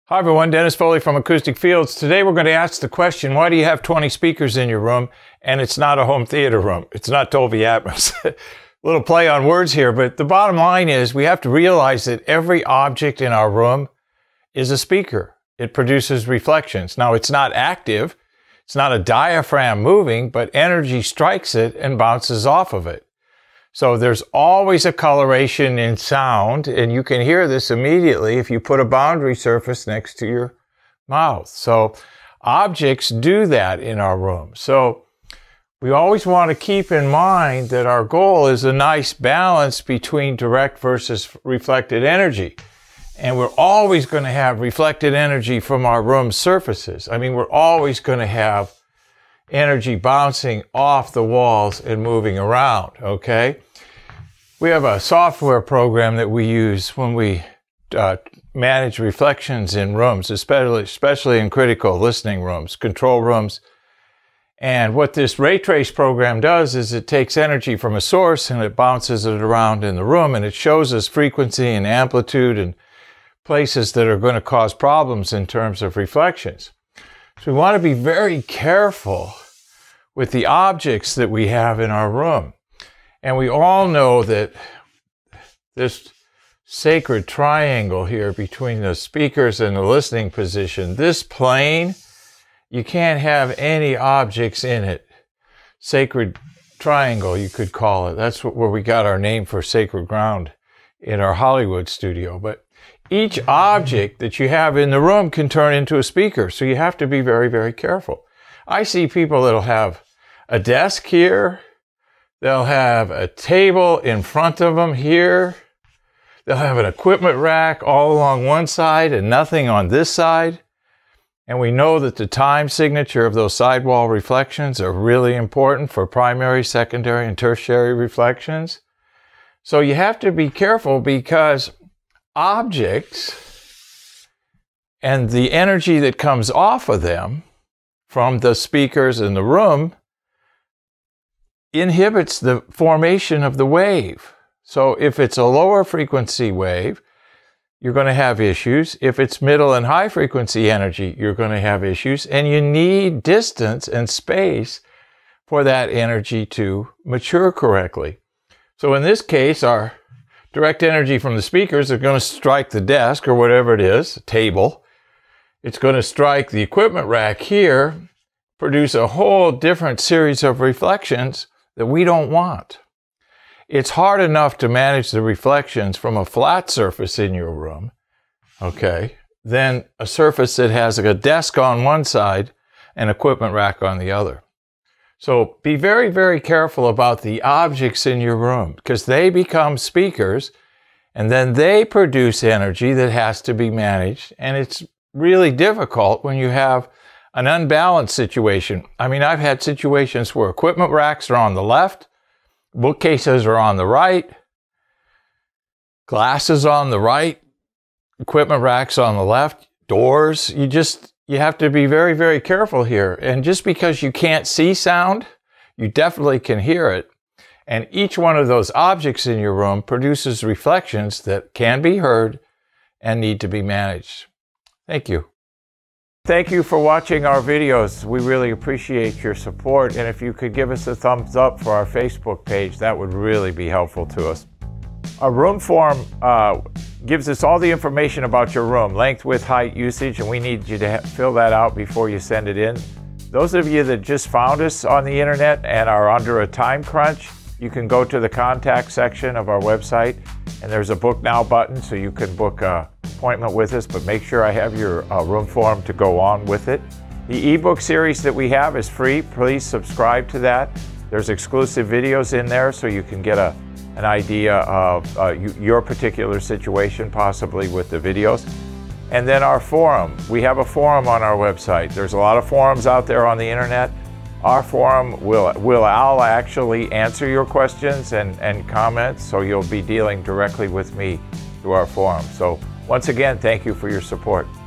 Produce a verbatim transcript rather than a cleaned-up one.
Hi everyone, Dennis Foley from Acoustic Fields. Today we're going to ask the question, why do you have twenty speakers in your room and it's not a home theater room? It's not Dolby Atmos. A little play on words here, but the bottom line is we have to realize that every object in our room is a speaker. It produces reflections. Now it's not active, it's not a diaphragm moving, but energy strikes it and bounces off of it. So there's always a coloration in sound, and you can hear this immediately if you put a boundary surface next to your mouth. So objects do that in our room. So we always want to keep in mind that our goal is a nice balance between direct versus reflected energy. And we're always going to have reflected energy from our room surfaces. I mean, we're always going to have energy bouncing off the walls and moving around, okay? We have a software program that we use when we uh, manage reflections in rooms, especially, especially in critical listening rooms, control rooms. And what this ray trace program does is it takes energy from a source and it bounces it around in the room, and it shows us frequency and amplitude and places that are going to cause problems in terms of reflections. So we want to be very careful with the objects that we have in our room. And we all know that this sacred triangle here between the speakers and the listening position, this plane, you can't have any objects in it. Sacred triangle, you could call it. That's where we got our name for sacred ground in our Hollywood studio. But each object that you have in the room can turn into a speaker, so you have to be very, very careful. I see people that'll have a desk here. They'll have a table in front of them here. They'll have an equipment rack all along one side and nothing on this side. And we know that the time signature of those sidewall reflections are really important for primary, secondary, and tertiary reflections. So you have to be careful because objects and the energy that comes off of them from the speakers in the room inhibits the formation of the wave. So if it's a lower frequency wave, you're going to have issues. If it's middle and high frequency energy, you're going to have issues. And you need distance and space for that energy to mature correctly. So in this case, our direct energy from the speakers are going to strike the desk or whatever it is, a table. It's going to strike the equipment rack here, produce a whole different series of reflections that we don't want. It's hard enough to manage the reflections from a flat surface in your room, okay, than a surface that has a desk on one side and equipment rack on the other. So be very, very careful about the objects in your room because they become speakers and then they produce energy that has to be managed, and it's really difficult when you have an unbalanced situation. I mean, I've had situations where equipment racks are on the left, bookcases are on the right, glasses on the right, equipment racks on the left, doors. You just, you have to be very, very careful here. And just because you can't see sound, you definitely can hear it. And each one of those objects in your room produces reflections that can be heard and need to be managed. Thank you. Thank you for watching our videos. We really appreciate your support, and if you could give us a thumbs up for our Facebook page, that would really be helpful to us. Our room form uh, gives us all the information about your room, length, width, height, usage, and we need you to fill that out before you send it in. Those of you that just found us on the internet and are under a time crunch, you can go to the contact section of our website, and there's a book now button, so you can book a appointment with us, but make sure I have your uh, room form to go on with it. The ebook series that we have is free. Please subscribe to that. There's exclusive videos in there so you can get a, an idea of uh, you, your particular situation, possibly with the videos. And then our forum. We have a forum on our website. There's a lot of forums out there on the internet. Our forum will, will I'll actually answer your questions and, and comments, so you'll be dealing directly with me through our forum. So once again, thank you for your support.